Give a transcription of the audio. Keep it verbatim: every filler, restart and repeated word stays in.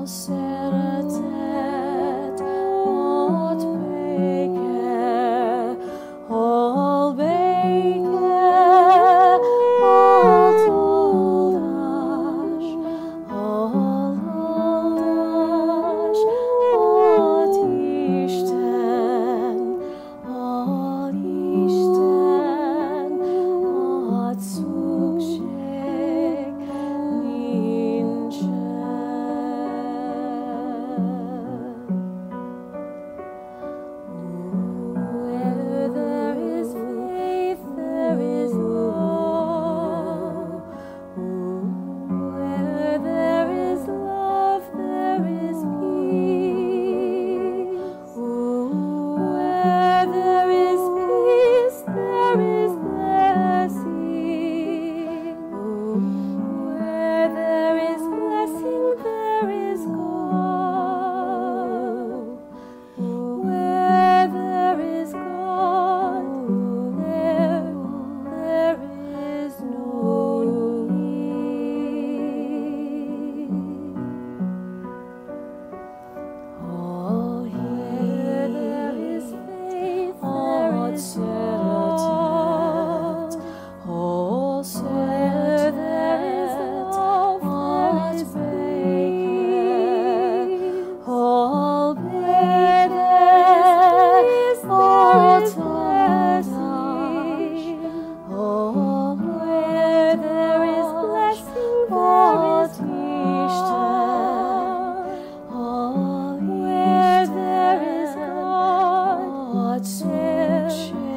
szeretet, ott béke, hol béke, ott oldás, hol oldás, ott Isten, hol Isten, ott szükség nincsen. Where there is faith, there is love. Where there is love, there is peace. Where there is peace, there is blessing. Where there is blessing, there is God. Where there is God, there, there is no need. Oh, here there is faith, there is love. Oh, where there is love, there is faith. Oh, where there is blessing. Oh, where there is blessing, there is Isten. Oh, where there is God, there